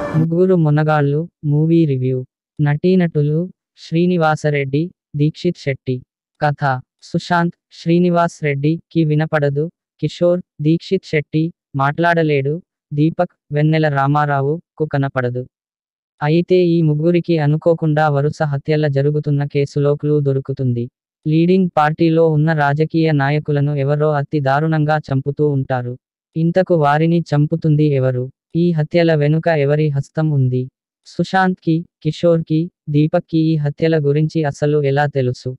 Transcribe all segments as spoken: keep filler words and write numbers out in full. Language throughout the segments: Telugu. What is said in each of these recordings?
ముగ్గురు మునగాళ్ళు మూవీ రివ్యూ. నటీనటులు శ్రీనివాసరెడ్డి, దీక్షిత్ శెట్టి. కథ సుశాంత్ శ్రీనివాస్ రెడ్డి కి వినపడదు, కిషోర్ దీక్షిత్ శెట్టి మాట్లాడలేడు, దీపక్ వెన్నెల రామారావు కు కనపడదు. అయితే ఈ ముగ్గురికి అనుకోకుండా వరుస హత్యల జరుగుతున్న కేసులో క్లూ దొరుకుతుంది. లీడింగ్ పార్టీలో ఉన్న రాజకీయ నాయకులను ఎవరో అతి దారుణంగా చంపుతూ ఉంటారు. ఇంతకు వారిని చంపుతుంది ఎవరు? ఈ హత్యల వెనుక ఎవరి హస్తం ఉంది? సుశాంత్కి, కిషోర్కి, దీపక్కి ఈ హత్యల గురించి అసలు ఎలా తెలుసు?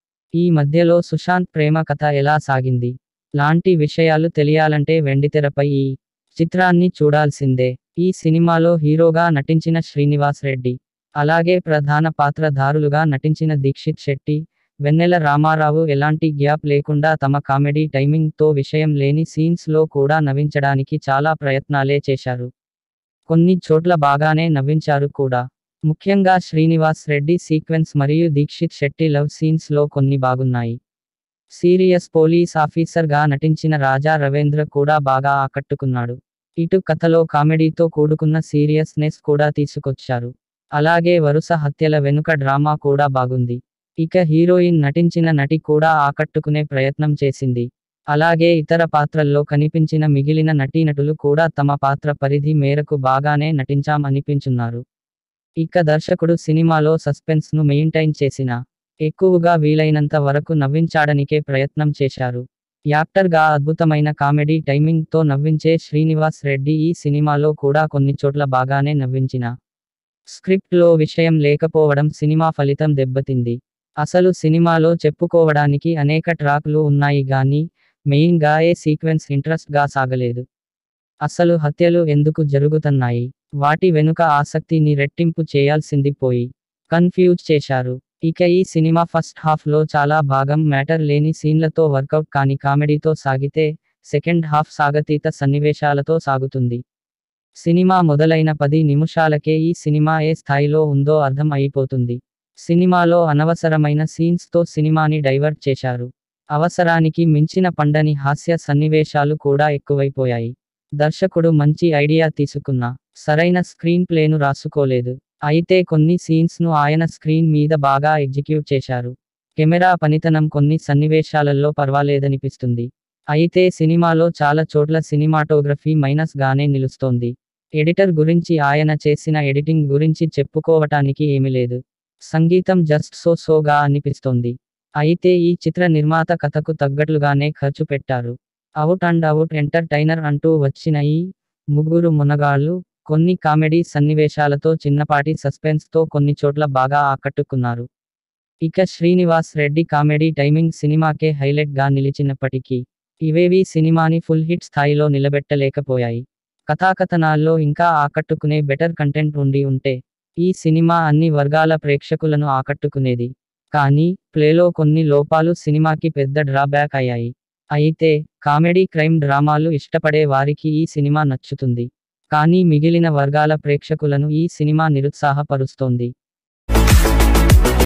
ఈ మధ్యలో సుశాంత్ ప్రేమ కథ ఎలా సాగింది లాంటి విషయాలు తెలియాలంటే వెండితెరపై ఈ చిత్రాన్ని చూడాల్సిందే. ఈ సినిమాలో హీరోగా నటించిన శ్రీనివాస్ రెడ్డి, అలాగే ప్రధాన పాత్రధారులుగా నటించిన దీక్షిత్ శెట్టి, వెన్నెల రామారావు ఎలాంటి గ్యాప్ లేకుండా తమ కామెడీ టైమింగ్ తో విషయం లేని సీన్స్ లో కూడా నవ్వించడానికి చాలా ప్రయత్నాలే చేశారు. కొన్ని చోట్ల బాగానే నవ్వించారు కూడా. ముఖ్యంగా శ్రీనివాస్ రెడ్డి సీక్వెన్స్ మరియు దీక్షిత్ శెట్టి లవ్ సీన్స్ లో కొన్ని బాగున్నాయి. సీరియస్ పోలీస్ ఆఫీసర్ గా నటించిన రాజా రవేంద్ర కూడా బాగా ఆకట్టుకున్నాడు. ఇటు కథలో కామెడీతో కూడుకున్న సీరియస్నెస్ కూడా తీసుకొచ్చారు. అలాగే వరుస హత్యల వెనుక డ్రామా కూడా బాగుంది. ఇక హీరోయిన్ నటించిన నటి కూడా ఆకట్టుకునే ప్రయత్నం చేసింది. అలాగే ఇతర పాత్రల్లో కనిపించిన మిగిలిన నటీనటులు కూడా తమ పాత్ర పరిధి మేరకు బాగానే నటించాం అనిపించున్నారు. ఇక దర్శకుడు సినిమాలో సస్పెన్స్ ను మెయింటైన్ చేసినా, ఎక్కువగా వీలైనంత వరకు నవ్వించాడనికే ప్రయత్నం చేశారు. యాక్టర్ గా అద్భుతమైన కామెడీ టైమింగ్ తో నవ్వించే శ్రీనివాస్ రెడ్డి ఈ సినిమాలో కూడా కొన్ని చోట్ల బాగానే నవ్వించిన స్క్రిప్ట్ లో విషయం లేకపోవడం సినిమా ఫలితం దెబ్బతింది. అసలు సినిమాలో చెప్పుకోవడానికి అనేక ట్రాక్లు ఉన్నాయి గానీ మెయిన్ గా ఏ సీక్వెన్స్ ఇంట్రెస్ట్ గా సాగలేదు. అసలు హత్యలు ఎందుకు జరుగుతున్నాయి, వాటి వెనుక ఆసక్తిని రెట్టింపు చేయాల్సింది పోయి కన్ఫ్యూజ్ చేశారు. ఇక ఈ సినిమా ఫస్ట్ హాఫ్ లో చాలా భాగం మ్యాటర్ లేని సీన్లతో వర్కౌట్ కాని కామెడీతో సాగితే, సెకండ్ హాఫ్ సాగతీత సన్నివేశాలతో సాగుతుంది. సినిమా మొదలైన పది నిమిషాలకే ఈ సినిమా ఏ స్థాయిలో ఉందో అర్థం అయిపోతుంది. సినిమాలో అనవసరమైన సీన్స్ తో సినిమాని డైవర్ట్ చేశారు. అవసరానికి మించిన పండని హాస్య సన్నివేశాలు కూడా ఎక్కువైపోయాయి. దర్శకుడు మంచి ఐడియా తీసుకున్నా సరైన స్క్రీన్ ప్లేను రాసుకోలేదు. అయితే కొన్ని సీన్స్ ను ఆయన స్క్రీన్ మీద బాగా ఎగ్జిక్యూట్ చేశారు. కెమెరా పనితనం కొన్ని సన్నివేశాలలో పర్వాలేదనిపిస్తుంది. అయితే సినిమాలో చాలా చోట్ల సినిమాటోగ్రఫీ మైనస్ గానే నిలుస్తోంది. ఎడిటర్ గురించి ఆయన చేసిన ఎడిటింగ్ గురించి చెప్పుకోవటానికి ఏమీ లేదు. సంగీతం జస్ట్ సో సోగా అనిపిస్తోంది. అయితే ఈ చిత్ర నిర్మాత కథకు తగ్గట్లుగానే ఖర్చు పెట్టారు. అవుట్ అండ్ అవుట్ ఎంటర్టైనర్ అంటూ వచ్చిన ఈ ముగ్గురు మునగాళ్ళు కొన్ని కామెడీ సన్నివేశాలతో చిన్నపాటి సస్పెన్స్ తో కొన్ని చోట్ల బాగా ఆకట్టుకున్నారు. ఇక శ్రీనివాస్ రెడ్డి కామెడీ టైమింగ్ సినిమాకే హైలైట్ గా నిలిచినప్పటికీ ఇవేవి సినిమాని ఫుల్ హిట్ స్థాయిలో నిలబెట్టలేకపోయాయి. కథాకథనాల్లో ఇంకా ఆకట్టుకునే బెటర్ కంటెంట్ ఉండి ఉంటే ఈ సినిమా అన్ని వర్గాల ప్రేక్షకులను ఆకట్టుకునేది. కానీ ప్లేలో కొన్ని లోపాలు సినిమాకి పెద్ద డ్రాబ్యాక్ అయ్యాయి. అయితే కామెడీ క్రైమ్ డ్రామాలు ఇష్టపడే వారికి ఈ సినిమా నచ్చుతుంది. కానీ మిగిలిన వర్గాల ప్రేక్షకులను ఈ సినిమా నిరుత్సాహపరుస్తోంది.